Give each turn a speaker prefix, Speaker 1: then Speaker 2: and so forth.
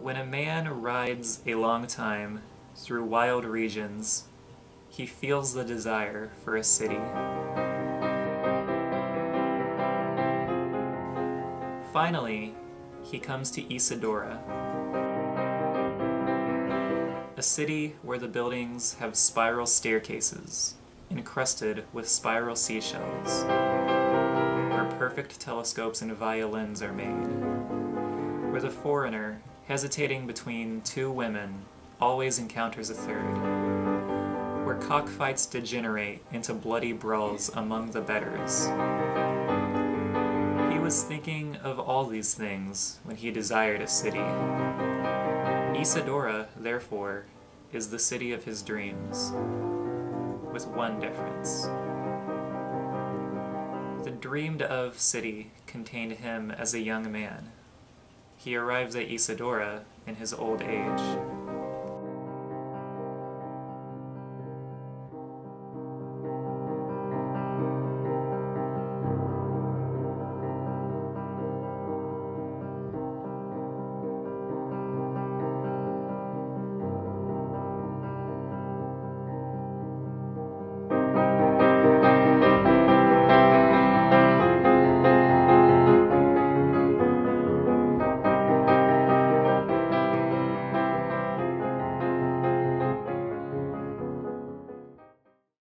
Speaker 1: When a man rides a long time through wild regions, he feels the desire for a city. Finally, he comes to Isidora, a city where the buildings have spiral staircases, encrusted with spiral seashells, where perfect telescopes and violins are made, where the foreigner, hesitating between two women, always encounters a third, where cockfights degenerate into bloody brawls among the betters. He was thinking of all these things when he desired a city. Isidora, therefore, is the city of his dreams, with one difference. The dreamed-of city contained him as a young man. He arrives at Isidora in his old age.